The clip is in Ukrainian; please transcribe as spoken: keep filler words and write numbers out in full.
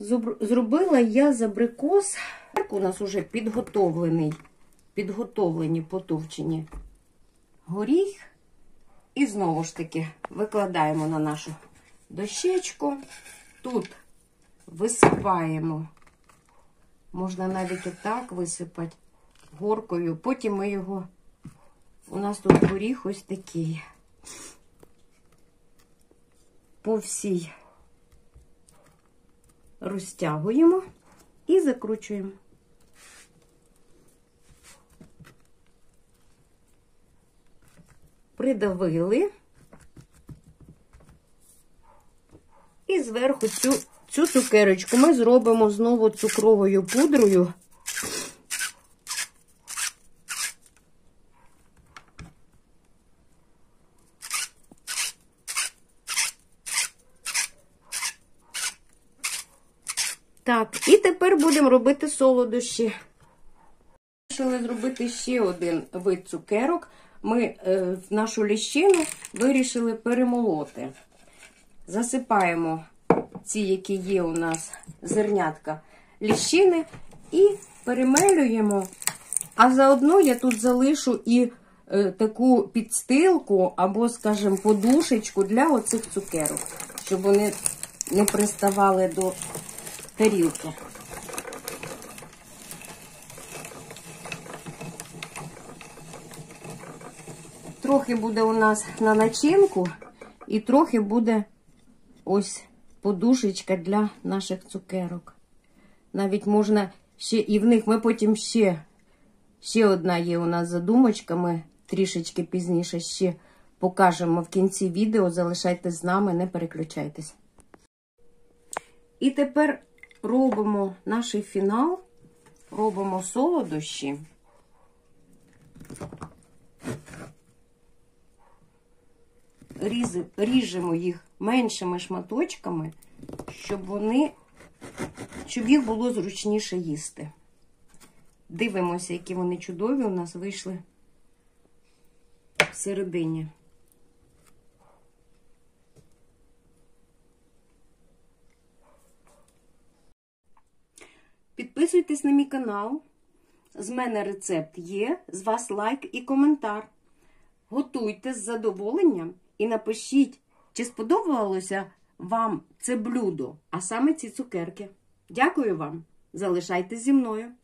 Зробила я з абрикос. У нас вже підготовлений, підготовлені потовчені горіх. І знову ж таки викладаємо на нашу дощечку. Тут висипаємо, можна навіть отак висипати горкою. Потім ми його, у нас тут горіх ось такий, по всій розтягуємо і закручуємо. Придавили. І зверху цю, цю цукерочку ми зробимо знову цукровою пудрою. Так, і тепер будемо робити солодощі. Вирішили зробити ще один вид цукерок. Ми е, нашу ліщину вирішили перемолоти. Засипаємо ці, які є у нас зернятка ліщини, і перемелюємо. А заодно я тут залишу і е, таку підстилку або, скажімо, подушечку для оцих цукерок, щоб вони не приставали до тарілки. Трохи буде у нас на начинку, і трохи буде ось подушечка для наших цукерок. Навіть можна ще, і в них ми потім ще, ще одна є у нас задумочка, ми трішечки пізніше ще покажемо в кінці відео. Залишайтесь з нами, не переключайтесь. І тепер робимо наш фінал, робимо солодощі. Ріжемо їх меншими шматочками, щоб вони, щоб їх було зручніше їсти. Дивимося, які вони чудові у нас вийшли всередині. Підписуйтесь на мій канал. З мене рецепт є, з вас лайк і коментар. Готуйте з задоволенням і напишіть, чи сподобалося вам це блюдо, а саме ці цукерки. Дякую вам. Залишайтесь зі мною.